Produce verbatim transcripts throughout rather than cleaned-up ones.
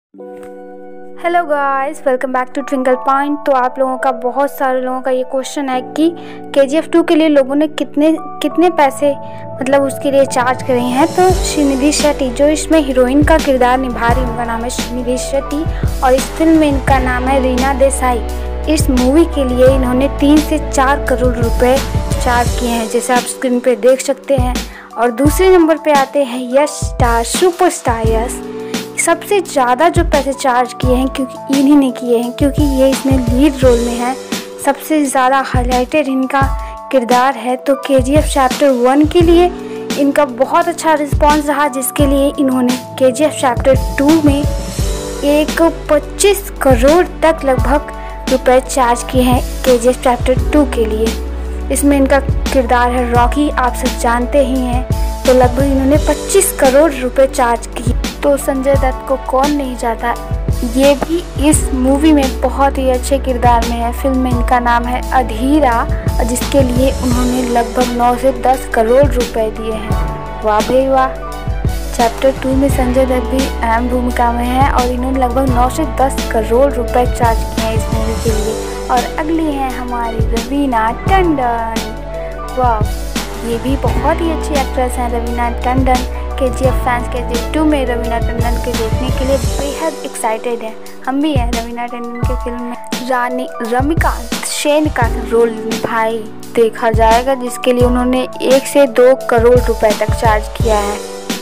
Hello guys, welcome back to twinkle point. तो आप लोगों का बहुत सारे लोगों का ये क्वेश्चन है कि के जी एफ टू के लिए लोगों ने कितने कितने पैसे मतलब उसके लिए चार्ज करे हैं। तो श्रीनिधि शेट्टी जो इसमें हीरोइन का किरदार निभा रही, उनका नाम है श्रीनिधि शेट्टी और इस फिल्म में इनका नाम है रीना देसाई। इस मूवी के लिए इन्होंने तीन से चार करोड़ रुपए चार्ज किए हैं, जैसे आप स्क्रीन पे देख सकते हैं। और दूसरे नंबर पे आते हैं यश स्टार, सुपरस्टार यश। सबसे ज़्यादा जो पैसे चार्ज किए हैं क्योंकि इन्हीं ने किए हैं, क्योंकि ये इसमें लीड रोल में है। सबसे ज़्यादा हाईलाइटेड इनका किरदार है। तो के जी एफ चैप्टर वन के लिए इनका बहुत अच्छा रिस्पांस रहा, जिसके लिए इन्होंने के जी एफ चैप्टर टू में एक पच्चीस करोड़ तक लगभग रुपए चार्ज किए हैं के जी एफ चैप्टर टू के लिए। इसमें इनका किरदार है रॉकी, आप सब जानते ही हैं। तो लगभग इन्होंने पच्चीस करोड़ रुपए चार्ज किए। तो संजय दत्त को कौन नहीं चाहता, ये भी इस मूवी में बहुत ही अच्छे किरदार में है। फिल्म में इनका नाम है अधीरा, जिसके लिए उन्होंने लगभग नौ से दस करोड़ रुपए दिए हैं। वाह भाई वाह। चैप्टर टू में संजय दत्त भी अहम भूमिका में है और इन्होंने लगभग नौ से दस करोड़ रुपए चार्ज किए हैं इस मूवी के लिए। और अगली है हमारी रवीना टंडन। वाह, ये भी बहुत ही अच्छी एक्ट्रेस हैं रवीना टंडन। के जी एफ फैंस के जी एफ टू में रवीना टंडन के देखने के लिए बेहद एक्साइटेड हैं। हम भी हैं रवीना टंडन के फिल्म में रानी रमिकांत सेन का रोल निभाई देखा जाएगा, जिसके लिए उन्होंने एक से दो करोड़ रुपए तक चार्ज किया है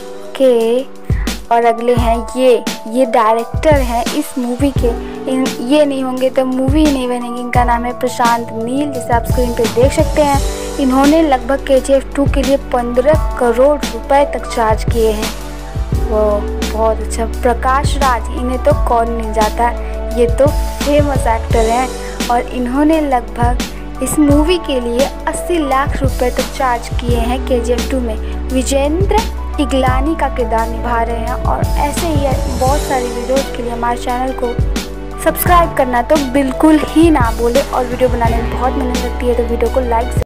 के। और अगले हैं ये ये डायरेक्टर हैं इस मूवी के। इन ये नहीं होंगे तो मूवी ही नहीं बनेगी। इनका नाम है प्रशांत नील, जिसे आप स्क्रीन पे देख सकते हैं। इन्होंने लगभग के जी एफ टू के लिए पंद्रह करोड़ रुपए तक चार्ज किए हैं। वो बहुत अच्छा। प्रकाश राज, इन्हें तो कौन नहीं जाता, ये तो फेमस एक्टर हैं और इन्होंने लगभग इस मूवी के लिए अस्सी लाख रुपए तक चार्ज किए हैं के जी एफ टू में। विजेंद्र इगलानी का किरदार निभा रहे हैं। और ऐसे ही बहुत सारी वीडियोस के लिए हमारे चैनल को सब्सक्राइब करना तो बिल्कुल ही ना भूलें। और वीडियो बनाने में बहुत मेहनत लगती है, तो वीडियो को लाइक